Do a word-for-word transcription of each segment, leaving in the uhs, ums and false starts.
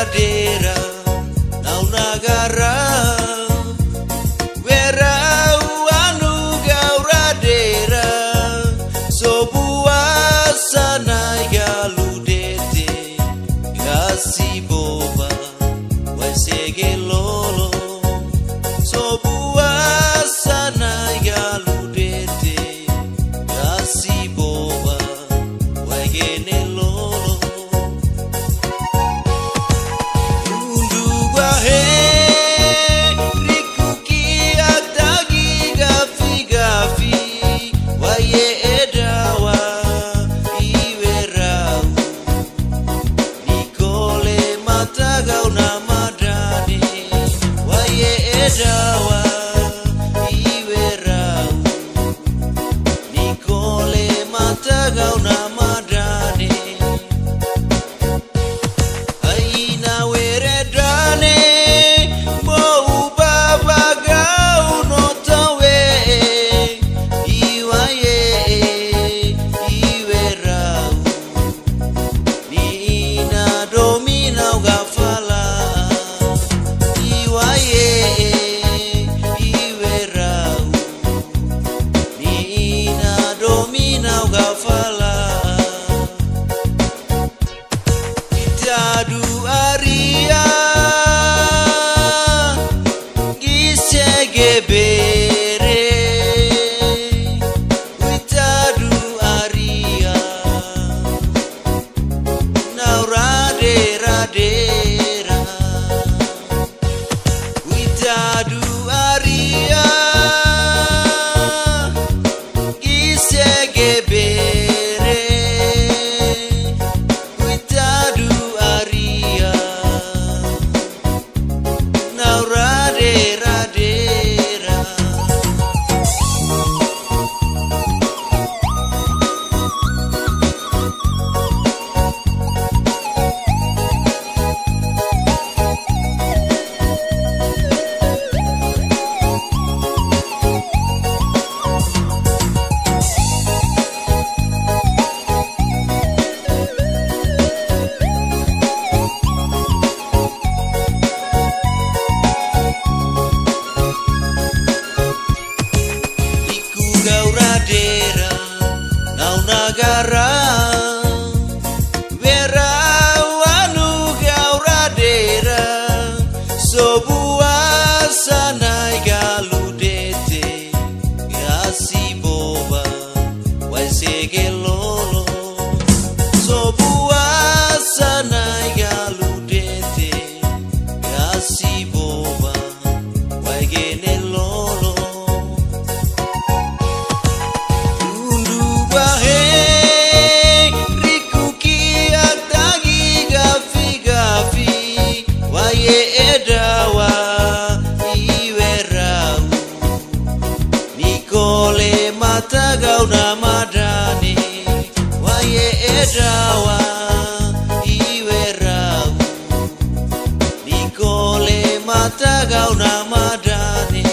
radera nau nagara vera anu gau radera sebuah sana galu dete gasi boba wasege lolo sebuah sana galu dete gasi boba wagene lolo undu bahe rikuki atagi gafi gafi waye edawa iwerau nikole matagau namadani waye edawa iwerau nikole matagau namadani aina weredane bau babagau notawe iwaye iwerau nina dominau gafala iwaye iwerau nina dominau gafala itadu aria gisegebere itadu aria naurade radera itadu aria gisegebere itadu aria naurade radera iku gau radera nau nagara vera anu gau radera sebuah sanai galu dete gasi boba wasege lolo sebuah sanai galu dete gasi boba wagene lolo undu bahe rikuki atagi gafi gafi waye edawa iwerau nikole matagau namadani waye edawa iwerau nikole matagau namadani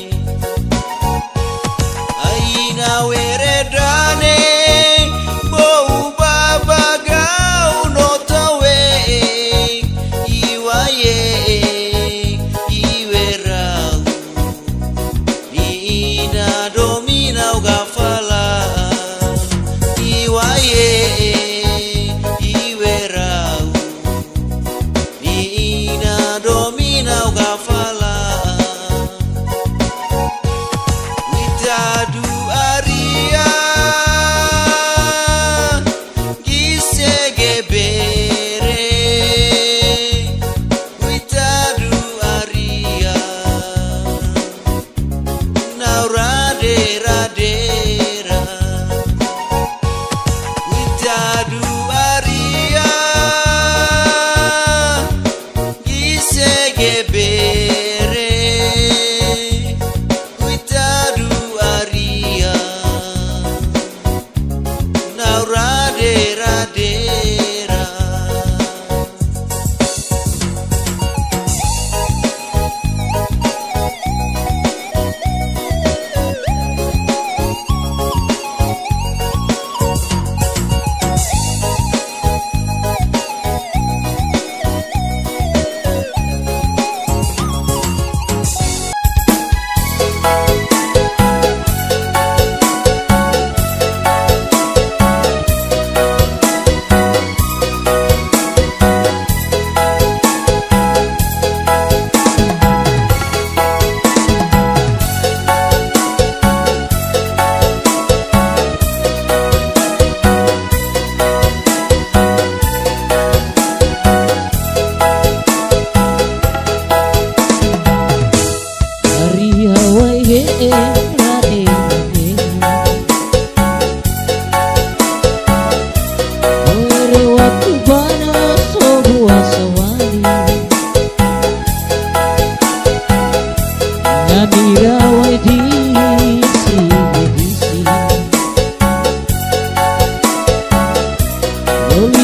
aina weredane bau babagau notawe iwaye iwerau nina dominau gafala iwaye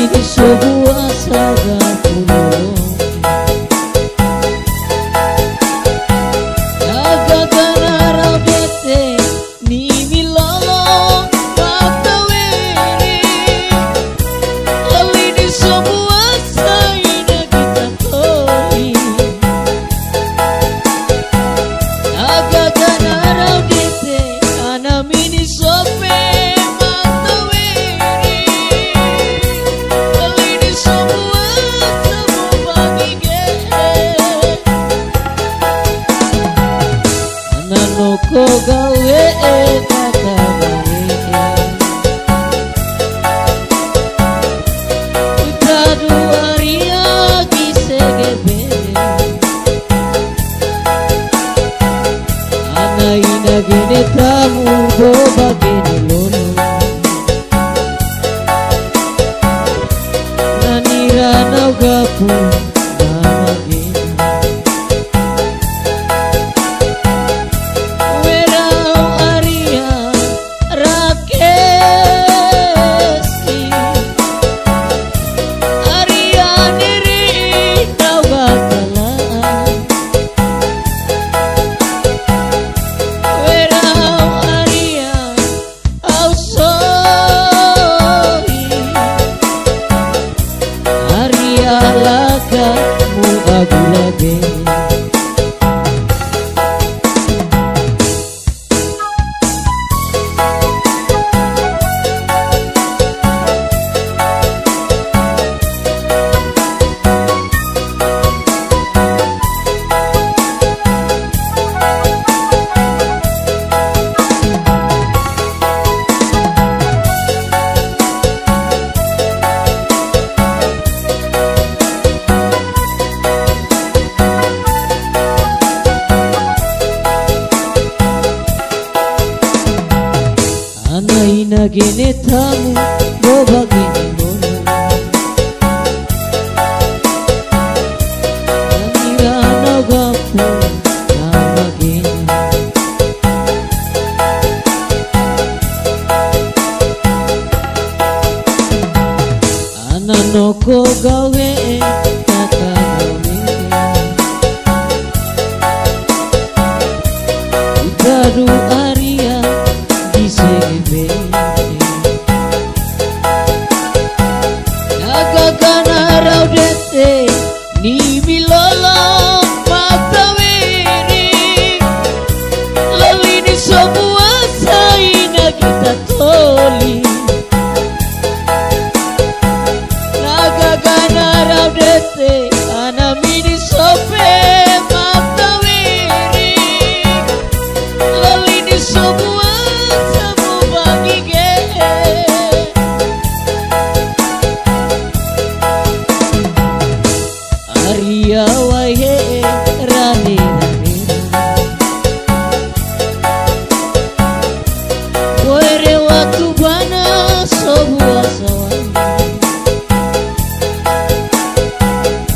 ini sebuah saga pulau. Jaga ganara bete ni milolo mata wiri. Lalu ini sebuah saina kita toli. Jaga ganara bete ana mini sope. Ko gawe kata gawe Uta dua ria gisegebe Ana ina gene tamu boba gene lono Nanira naugapu nama gene Ina gene tamu boba gene lono Nanira naugapu nama gene Ana noko gawe kata gawe Utadu aria gisegebe Raudete ni milolo mata wiri. Lalu ini semua saina kita toli. Naga gana raudete ana mini sope mata wiri. Lalu ini semua sabu bagi ge. Aria wae rani rani Koere waktu bana sebuah sawan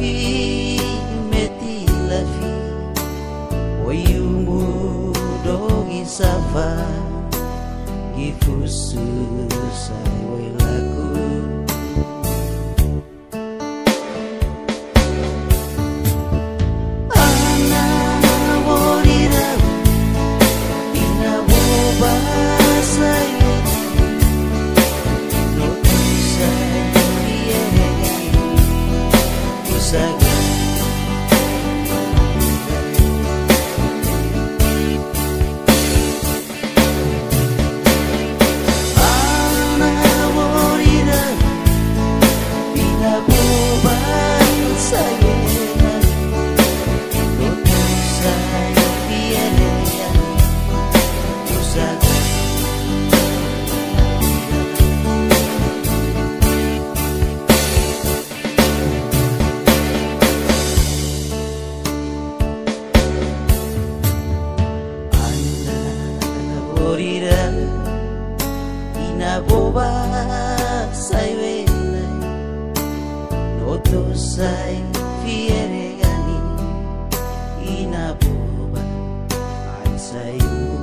fi meti la fi oyumu dogi safa gifusu sai welaku ana borira ina boba sai no sai Saga ana morira bila boba saya no saya biarnya Saga ina boba sai wele noto sai fiere gani ina boba ai sai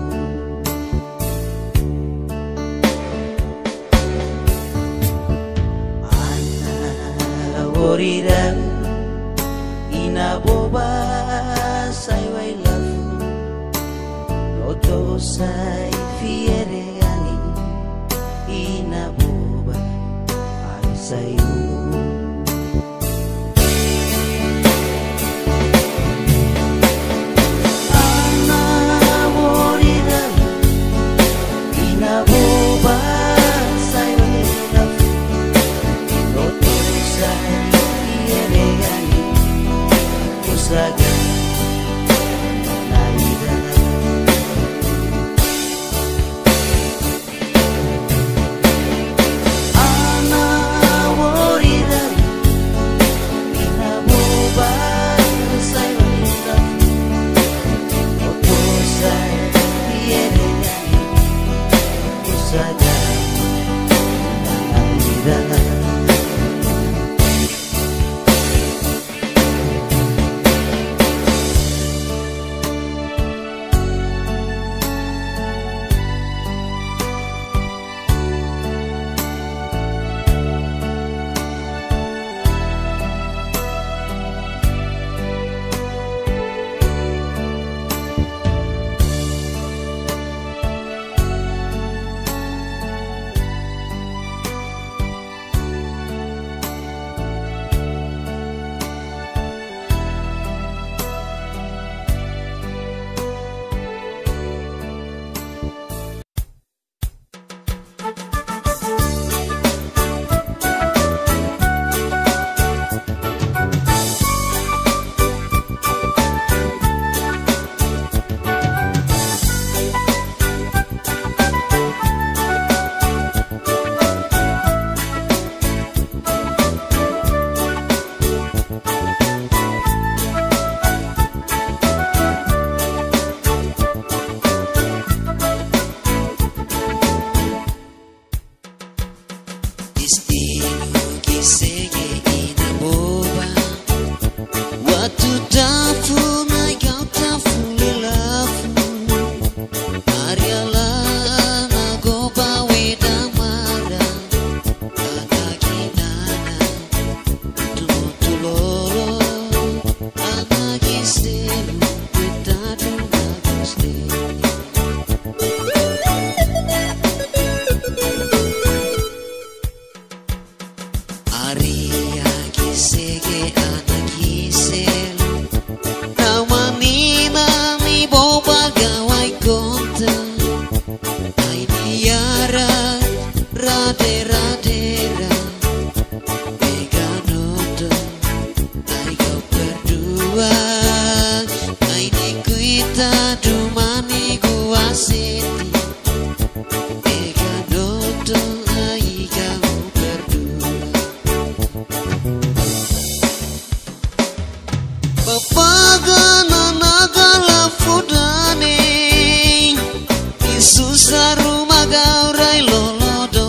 ana borira ina boba sai wele noto sai fiere gani ina boba ai sai ana morira ina boba sai wela noto sai fiere gani usaga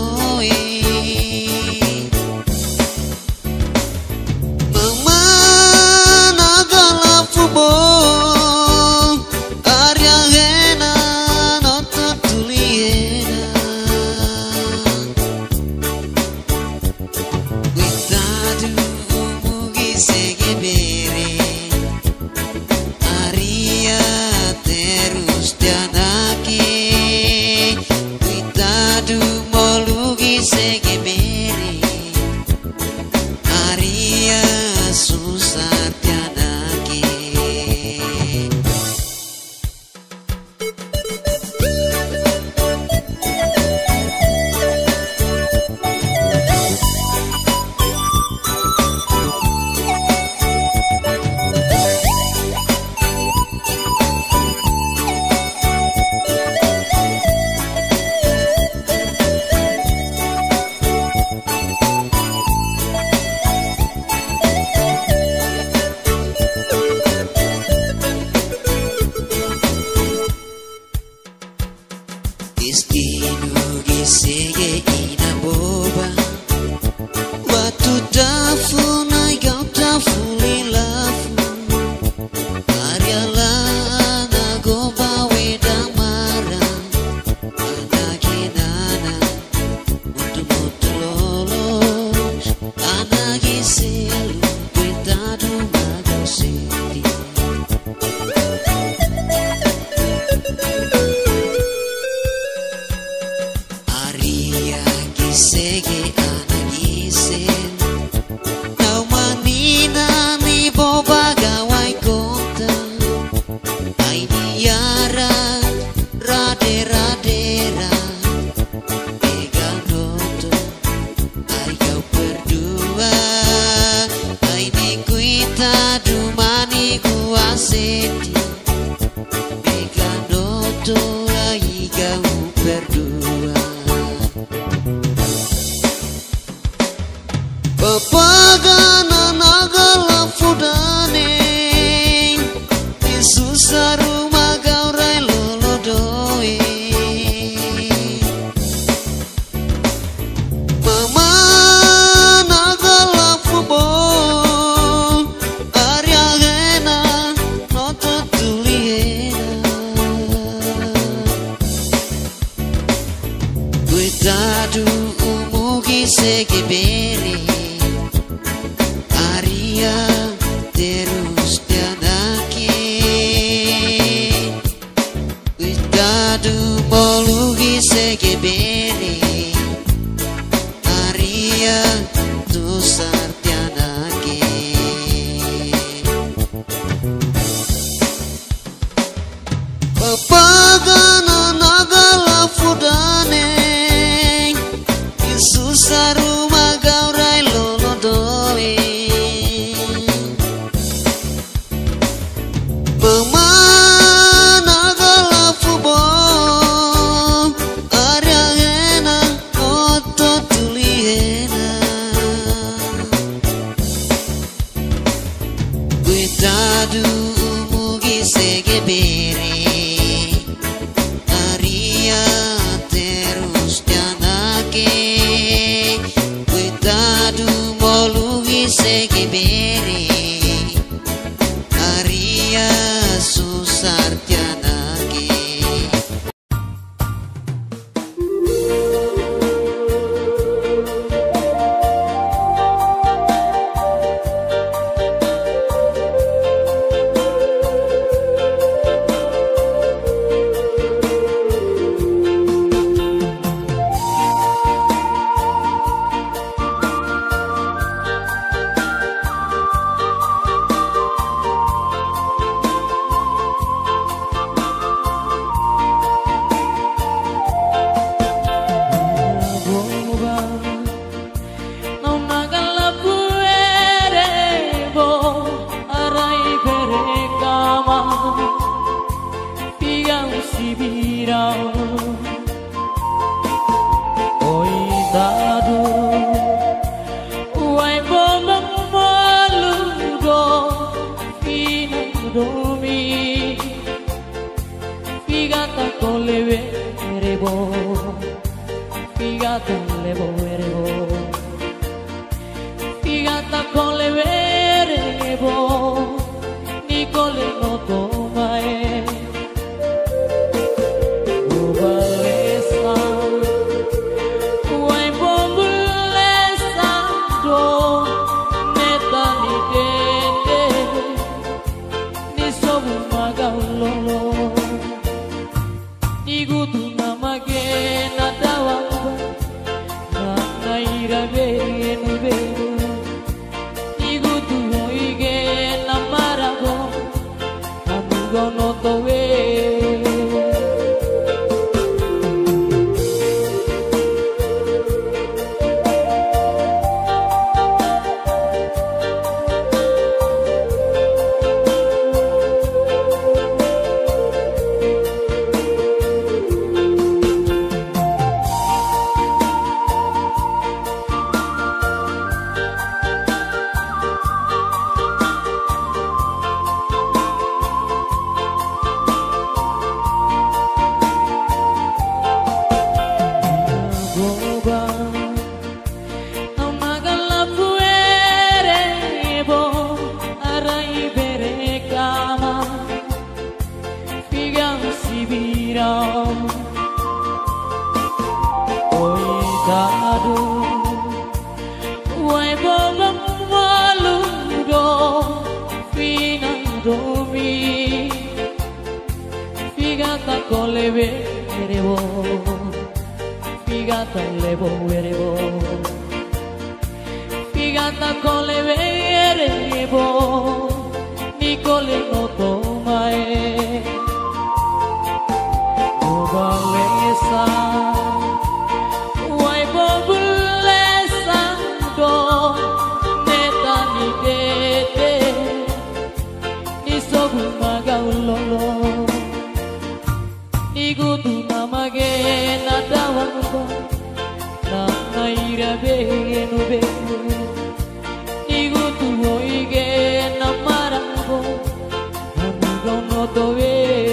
Mama dumani kuaseti Meganoto ai kamu berdua Papagana nagala fudane Susah rumah kau rai lolodoe Mama nagala fubo Arya gena noto tuliena Kuitadu umugi sekebere Arya terus tiadake Kuitadu molugi sekebere Arya tusar tiadake Papagana nagala fudane Susah rumah kau rai lolodoe Mama nagala fubo Arya gena oto tuliena Kuitadu umugi sekebere Arya terus tianake Kuitadu molugi sekebere Arya susar tianake magaulolo Nigutu namage natawango Na nairabe nube Nigutu oige namarango Namugo no tobe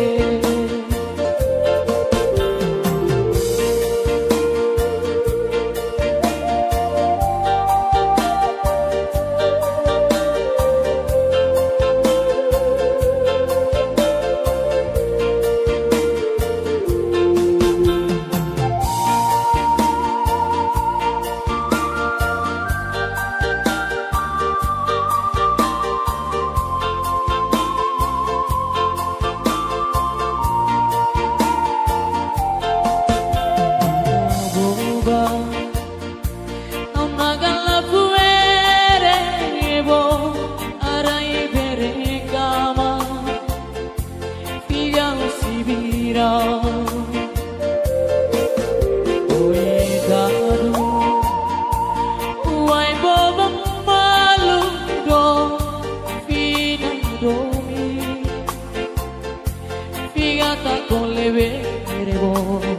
Figata con le verebo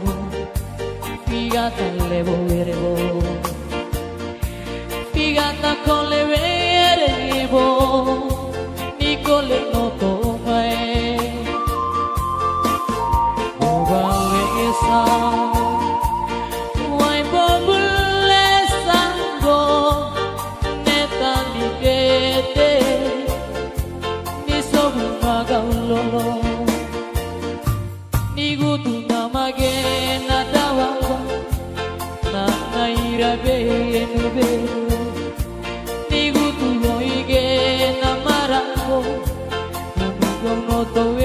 Figata le verebo Figata con le verebo Nicole no tomae Ovalesa Wai bobule sango Neta ligete Nisobu magaulolo Nigutu namage natawawa Na nairabe nube Nigutu oige namarango Namugo no tobe